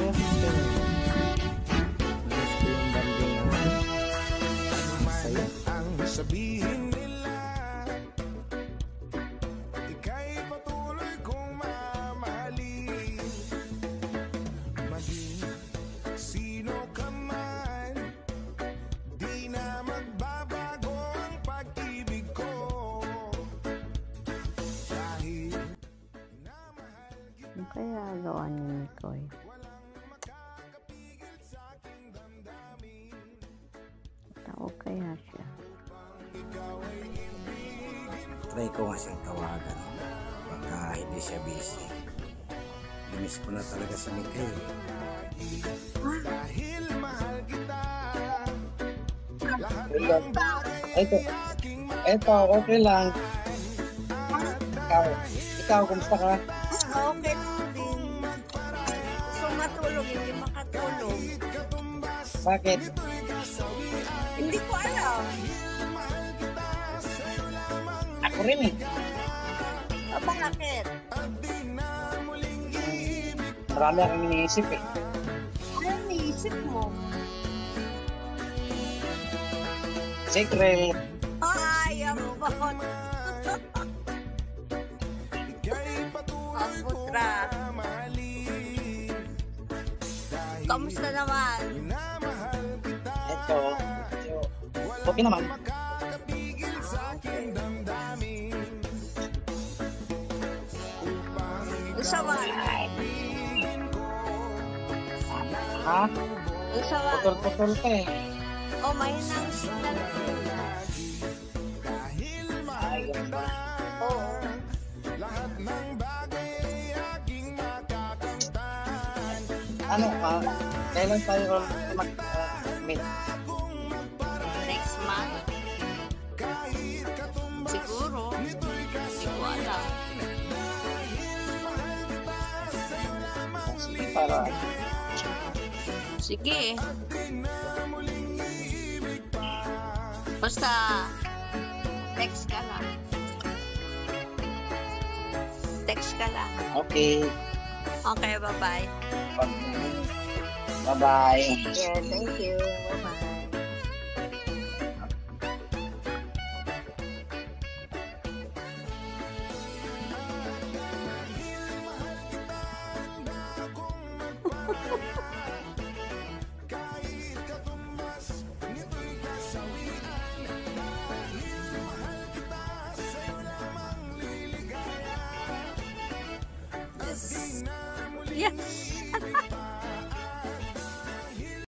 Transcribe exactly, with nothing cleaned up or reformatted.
parehas ng kayo. Namiss ko yung banding natin. Masaya. Ang sabihin nila, ika'y patuloy kong mamahalin. Maging sino ka man, di na magbabago ang pag-ibig ko. Dahil minamahal kita, Ano kaya gawa ni Mikoy? walang makakapigil sa'king damdamin. Tawag kaya siya? Ikaw ay ibigin ko. Try ko nga siyang tawagan. Baka hindi siya busy. Namiss ko na talaga si Mikay. Dahil mahal kita, lahat Hello. ng bagay Ito, ay aking ito, okay lang. Ikaw, ikaw, kumusta ka? Okay lang din. Gusto matulog, hindi makatulog. katumbas. Bakit? Ito'y kasawian. Hindi ko alam. Mahal kita, sa'yo lamang Ako rin eh. O bakit? at di na muling ibig. Marami akong iniisip eh. Ano naisip mo? Secret. Ay, ang bot. Ika'y patuloy Ang kong putra. mamahalin. Dahil Kamusta naman? minamahal kita, Ito. Okay naman. makakapigil sa'king damdamin. Upang Gusto ba? ibigin ko. Ha? Gusto ba? Putol-putol ka eh. O, may nang signal. Dahil mahal kita, lahat ng bagay ay aking makakamtan. Ano ka? Kailan tayo mag-meet? Next month? Kahit katumbas, Siguro. nito'y Hindi ko alam. sa'yo lamang Sige, para Sige. di na muling iibig pa. Basta, text ka lang. Text ka lang. okay. Okay, bye-bye. Bye-bye. Yeah, thank you. Bye-bye. Kahit katumbas, nito'y kasawian. Dahil mahal kita, sa'yo lamang liligaya. At di na muling Yes.